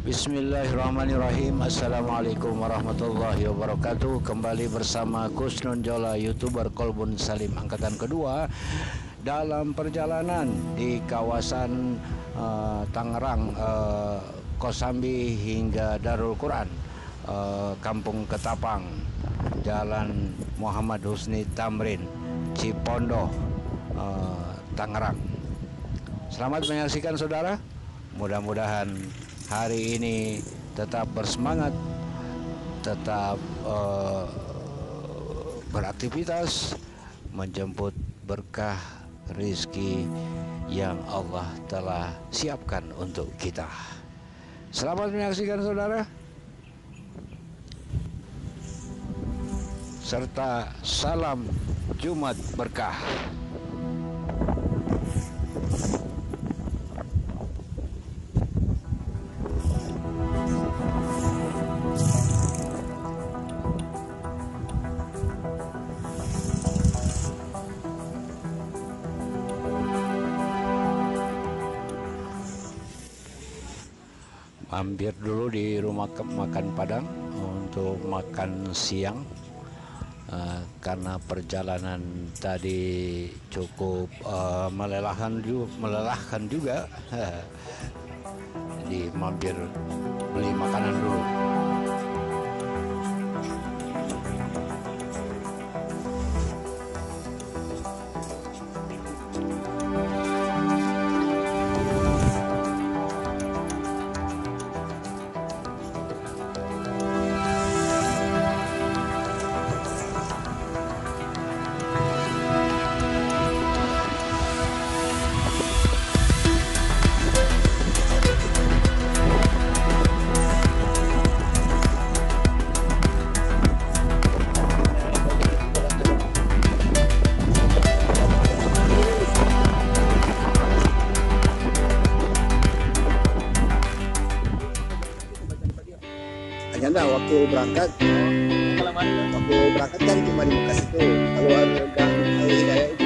Bismillahirrahmanirrahim. Assalamualaikum warahmatullahi wabarakatuh. Kembali bersama Kusnun Jola, YouTuber Kolbun Salim angkatan kedua, dalam perjalanan di kawasan Tangerang, Kosambi hingga Darul Quran, Kampung Ketapang, Jalan Muhammad Husni Tamrin, Cipondoh, Tangerang. Selamat menyaksikan saudara. Mudah-mudahan hari ini tetap bersemangat, tetap beraktivitas, menjemput berkah rizki yang Allah telah siapkan untuk kita. Selamat menyaksikan saudara, serta salam Jumat berkah. Mampir dulu di rumah makan Padang untuk makan siang, karena perjalanan tadi cukup melelahkan juga. Jadi mampir beli makanan dulu. Hanya waktu berangkat kan cuma di Bekasi itu, kalau ada Hidayah itu